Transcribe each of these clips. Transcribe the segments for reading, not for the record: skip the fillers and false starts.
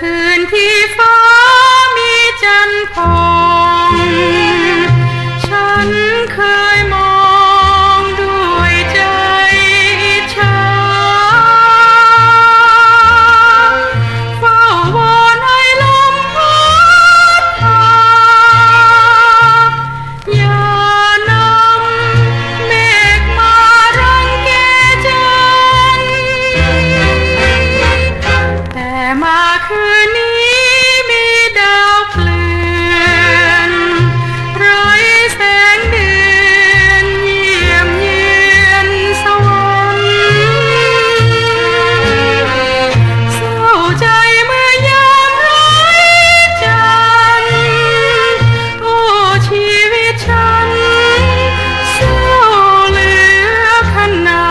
คืนที่ฟ้ามีจันทร์พองฉันเคยมองด้วยใจอิจฉาเฝ้าวอนให้ลมพัดพาอย่านำเมฆมารังแกจันทร์แต่มาคืนนี้มีดาวเกลื่อนไร้แสงเดือนเยี่ยมเยือนสวรรค์เศร้าใจเมื่อยามไร้จันทร์โอ้ชีวิตฉันเศร้าเหลือขนา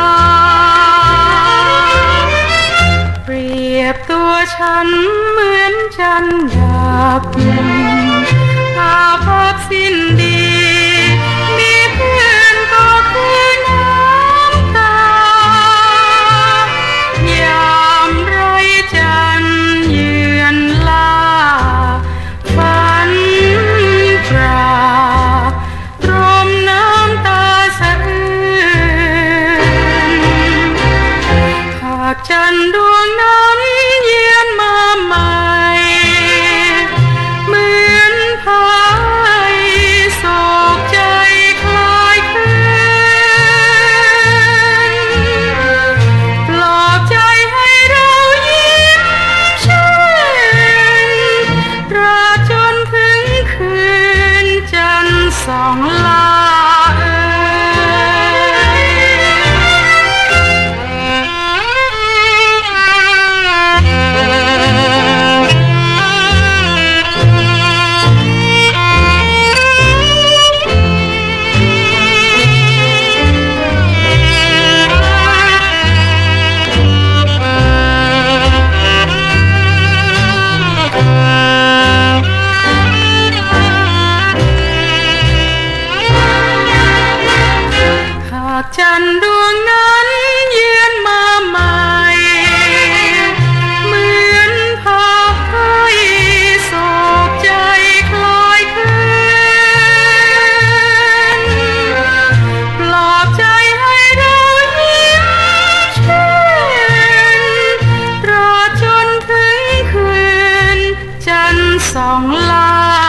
ดเปรียบตัวฉันเหมือนจันทร์ดับอาภัพสิ้นดีมีเพื่อนก็คือน้ำตายามไร้จันทร์เยือนล่าฝันตราตรมน้ำตาสะอื้นหากจันทร์ดวงนั้นเยือนมาใหม่เหมือนพายโศกใจคลายคลื่นปลอบใจให้เรายิ้มชื่นตราบจนถึงคืนจันทร์ส่องลาหากจันทร์ดวงนั้นเยือนมาใหม่เหมือนพาให้โศกใจคลายคลื่นปลอบใจให้เรายิ้มชื่นตราบจนถึงคืนจันทร์ส่องลา